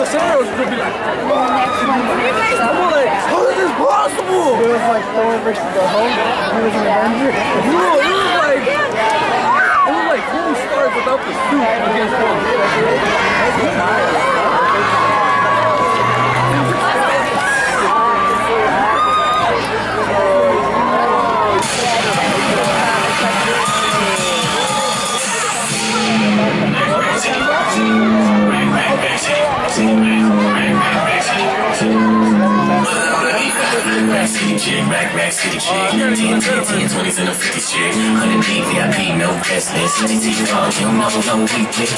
Sarah was gonna be like, I'm like, how is this possible? It was like Thor versus the Hulk. He was an Avenger. Bro, it was like Tony Stark without the suit against Hulk. Rack city chick, 10, 20s and a 50s chick, 100 P, VIP, no guest list, CTT, talk, you know, no weekly.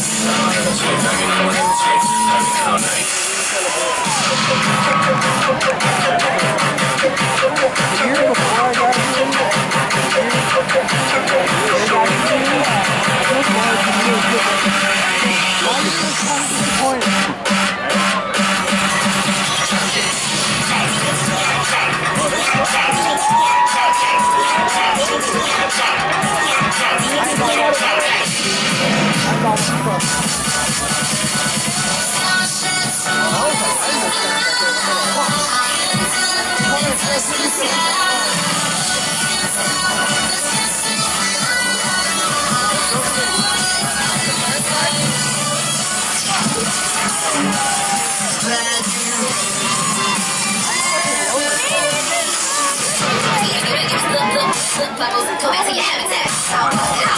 Go back to your habitat.